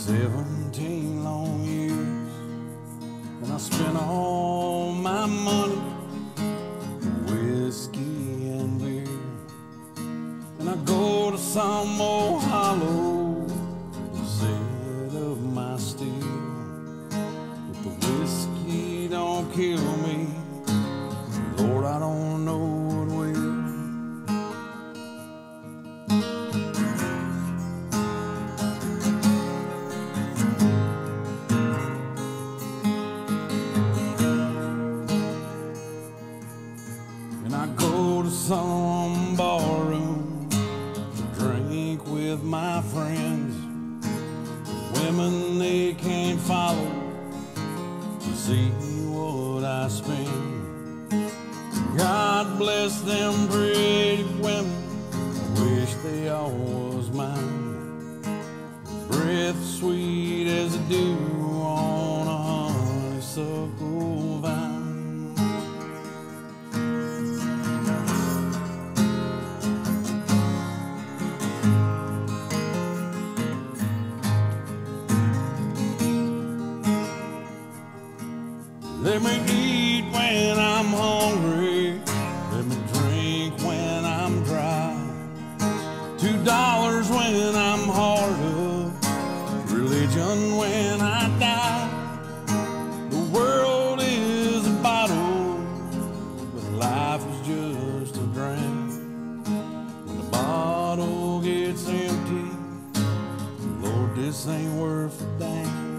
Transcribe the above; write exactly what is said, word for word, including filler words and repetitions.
Seventeen long years, and I spent all my money on whiskey and beer. And I go to some old hollow and set up my steel. If the whiskey don't kill me, Lord, I don't know what will. And I go to some barroom to drink with my friends. Women they can't follow to see what I spend. God bless them pretty women, I wish they all was mine. Breath sweet as a dew on a honeysuckle vine. Let me eat when I'm hungry, let me drink when I'm dry. Two dollars when I'm hard up, religion when I die. The world is a bottle, but life is just a drink. When the bottle gets empty, Lord, this ain't worth a dang.